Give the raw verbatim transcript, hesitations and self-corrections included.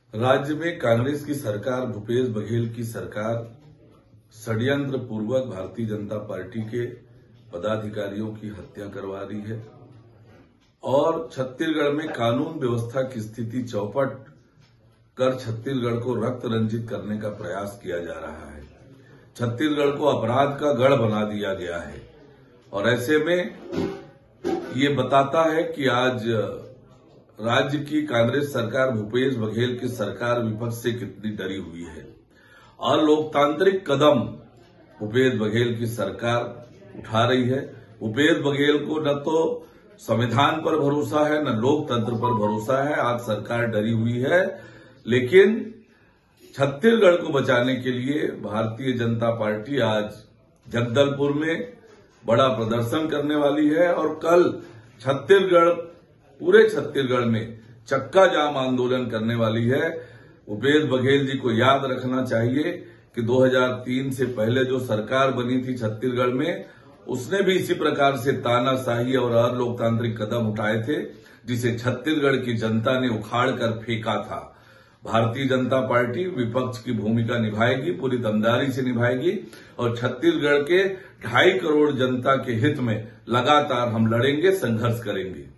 राज्य में कांग्रेस की सरकार, भूपेश बघेल की सरकार षड्यंत्र पूर्वक भारतीय जनता पार्टी के पदाधिकारियों की हत्या करवा रही है और छत्तीसगढ़ में कानून व्यवस्था की स्थिति चौपट कर छत्तीसगढ़ को रक्त रंजित करने का प्रयास किया जा रहा है। छत्तीसगढ़ को अपराध का गढ़ बना दिया गया है और ऐसे में ये बताता है कि आज राज्य की कांग्रेस सरकार, भूपेश बघेल की सरकार विपक्ष से कितनी डरी हुई है और लोकतांत्रिक कदम भूपेश बघेल की सरकार उठा रही है। भूपेश बघेल को न तो संविधान पर भरोसा है, न लोकतंत्र पर भरोसा है। आज सरकार डरी हुई है, लेकिन छत्तीसगढ़ को बचाने के लिए भारतीय जनता पार्टी आज जगदलपुर में बड़ा प्रदर्शन करने वाली है और कल छत्तीसगढ़ पूरे छत्तीसगढ़ में चक्का जाम आंदोलन करने वाली है। भूपेश बघेल जी को याद रखना चाहिए कि दो हज़ार तीन से पहले जो सरकार बनी थी छत्तीसगढ़ में, उसने भी इसी प्रकार से तानाशाही और अलोकतांत्रिक कदम उठाए थे, जिसे छत्तीसगढ़ की जनता ने उखाड़ कर फेंका था। भारतीय जनता पार्टी विपक्ष की भूमिका निभाएगी, पूरी दमदारी से निभाएगी और छत्तीसगढ़ के ढाई करोड़ जनता के हित में लगातार हम लड़ेंगे, संघर्ष करेंगे।